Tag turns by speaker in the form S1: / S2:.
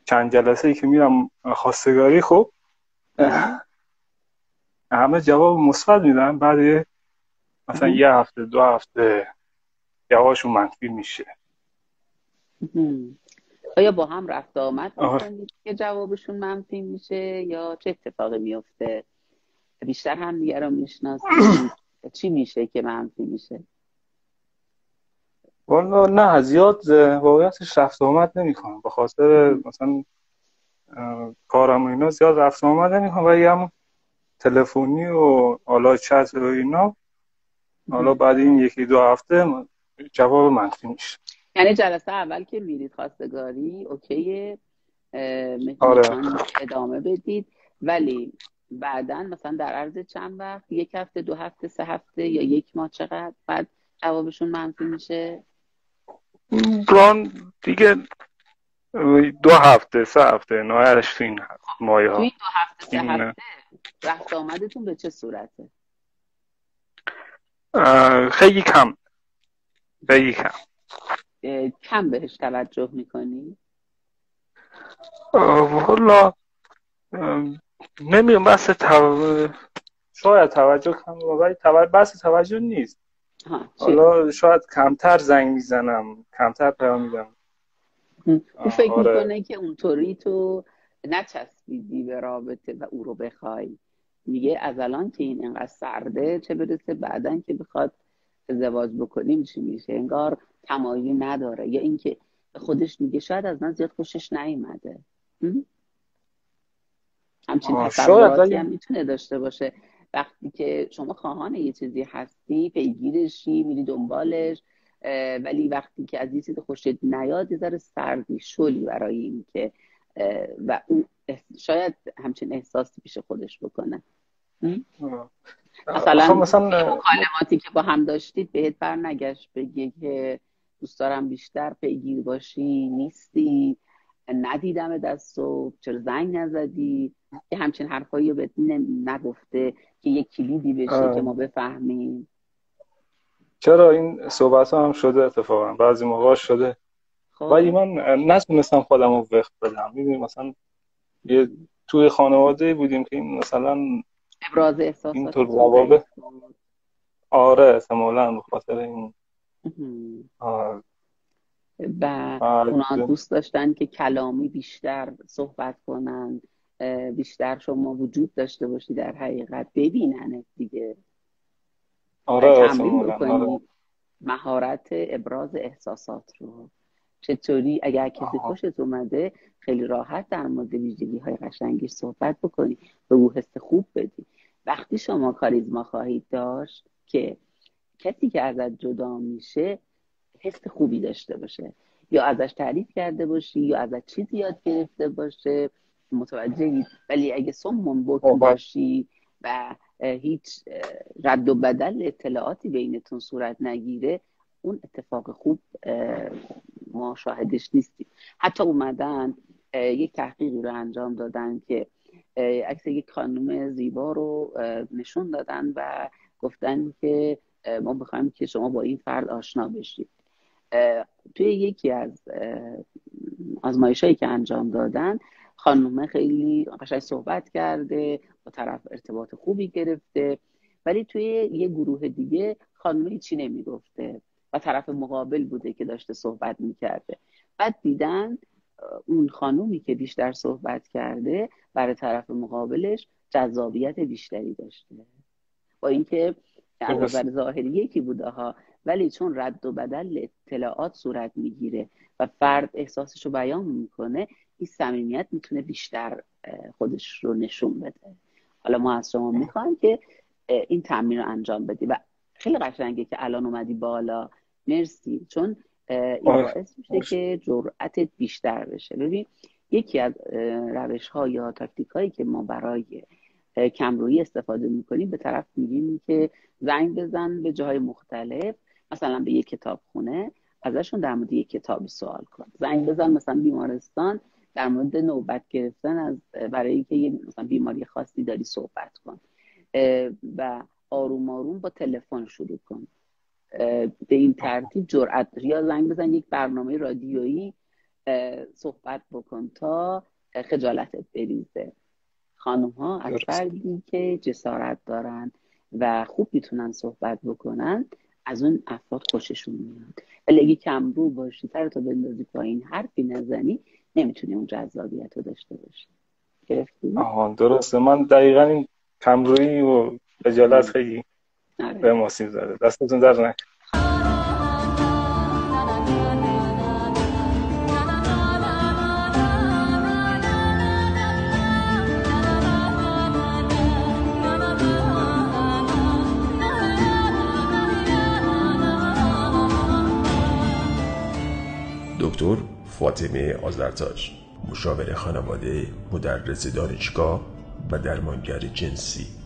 S1: چند جلسه ای که میرم خواستگاری، خب همه جواب مثبت میدن، بعد مثلا یه هفته 2 هفته جوابشون منفی میشه.
S2: آیا با هم رفت آمد
S1: آره.
S2: میکنید که جوابشون منفی میشه یا چه اتفاقی میفته؟ بیشتر هم دیگه رو میشناسید، چی میشه که منفی میشه؟
S1: والا نه زیاد واقعیتش رفت آمد نمیکنم، به خاطر مثلا کارم و اینا زیاد رفت آمد نمیکنم، ولی همون تلفنی و حالا چت و اینا، حالا بعد این 1-2 هفته جواب منفی میشه.
S2: یعنی جلسه اول که میرید خواستگاری اوکیه،
S1: آره.
S2: میخوان ادامه بدید، ولی بعدا مثلا در عرض چند وقت، 1 هفته 2 هفته 3 هفته یا 1 ماه، چقدر بعد جوابشون منفی میشه؟
S1: ران دیگه 2 هفته 3 هفته نهایتش تو این مایه
S2: توی
S1: ها.
S2: این 2 هفته 3 هفته
S1: این
S2: رفت آمدتون به چه صورته؟
S1: خیلی کم، خیلی کم.
S2: کم بهش توجه میکنی؟
S1: والا نمیدونم، شاید توجه کم، ولی بس توجه نیست.
S2: ها چیه؟
S1: حالا شاید کمتر زنگ میزنم، کمتر پیام میدم.
S2: او فکر
S1: آره.
S2: میکنه که اونطوری تو نچسبیدی به رابطه و او رو بخوای، میگه از الان که این انقدر سرده، چه برسه بعدن که بخواد ازدواج بکنیم چی میشه؟ انگار تمایلی نداره، یا اینکه خودش میگه شاید از من زیاد خوشش نیومده. همچین
S1: شاید،
S2: تصوراتی
S1: ولی
S2: هم میتونه داشته باشه. وقتی که شما خواهان یه چیزی هستی، پیگیرشی، میری دنبالش، ولی وقتی که از یه چیز خوشت نیاد، یه ذره سردی شلی برای این که و اون شاید همچین احساسی پیش خودش بکنه.
S1: آخه
S2: مثلا
S1: مثلا
S2: توی مکالماتی که با هم داشتید بهت بر نگشت بگه که دوست دارم بیشتر پیگیر باشی، نیستی، ندیدم دست صبح، چرا زنگ نزدی؟ یه همچین حرفایی رو بهت نگفته که یه کلیدی بشه که ما بفهمیم؟
S1: چرا این صحبت ها هم شده، اتفاقا بعضی موقع شده، ولی
S2: خب
S1: من نتونستم خودم رو وقت بدم. میدونی مثلا یه توی خانواده بودیم که این مثلا
S2: ابراز
S1: اینطور
S2: احساساتتون ضعیف
S1: روابط.
S2: بود.
S1: آره احتمالاً به خاطر این.
S2: و اونا دوست داشتن که کلامی بیشتر صحبت کنن، بیشتر شما وجود داشته باشی در حقیقت، ببیننت دیگه و
S1: آره
S2: تمرین
S1: احتمالاً آره.
S2: بکنی مهارت ابراز احساسات رو. چطوری اگر کسی خوشت اومده، خیلی راحت در مورد ویژگی های قشنگیش صحبت بکنی، به او حس خوب بدی. وقتی شما کاریزما خواهید داشت که کسی که ازت جدا میشه حس خوبی داشته باشه، یا ازش تعریف کرده باشی یا ازش چیزی یاد گرفته باشه، متوجهی؟ ولی اگه صم بکم باشی و هیچ رد و بدل اطلاعاتی بینتون صورت نگیره، اون اتفاق خوب ما شاهدش نیستیم. حتی اومدن یک تحقیقی رو انجام دادن که عکس یک خانم زیبا رو نشون دادن و گفتن که ما میخوایم که شما با این فرد آشنا بشید. توی یکی از آزمایش‌هایی که انجام دادن، خانومه خیلی قشنگ صحبت کرده، با طرف ارتباط خوبی گرفته، ولی توی یه گروه دیگه خانومه هیچی نمیگفته و طرف مقابل بوده که داشته صحبت میکرده. بعد دیدن اون خانومی که بیشتر صحبت کرده برای طرف مقابلش جذابیت بیشتری داشته، با اینکه از نظر ظاهری یکی بوده ها، ولی چون رد و بدل اطلاعات صورت میگیره و فرد احساسش رو بیان میکنه، این صمیمیت میتونه بیشتر خودش رو نشون بده. حالا ما از شما میخوایم که این تمرین رو انجام بدی و خیلی قشنگه که الان اومدی بالا. مرسی، چون این باعث میشه که جرأتت بیشتر بشه. ببین، یکی از روش ها یا تاکتیک هایی که ما برای کمرویی استفاده میکنیم، به طرف میگیم که زنگ بزن به جاهای مختلف، مثلا به یک کتابخونه، ازشون در مورد یک کتابی سوال کن. زنگ بزن مثلا بیمارستان، در مورد نوبت گرفتن از برای اینکه یه مثلا بیماری خاصی داری صحبت کن و آروم آروم با تلفن شروع کن. به این ترتیب جرأت داری. یا زنگ بزن یک برنامه رادیویی صحبت بکن تا خجالتت بریزه. خانم ها از فردی که جسارت دارن و خوب میتونن صحبت بکنن از اون افراد خوششون میاد، ولی اگه کم رو باشی، سرتو بندازی پایین، حرفی نزنی، نمیتونی اون جذابیت رو داشته باشی. گرفتی؟
S1: درسته. من دقیقا این کمرویی و خجالت خیلی به ما سیب زده. دستتون در نکنه.
S3: دکتر فاطمه آذرتاش، مشاور خانواده، مدرس دانشگاه و درمانگر جنسی.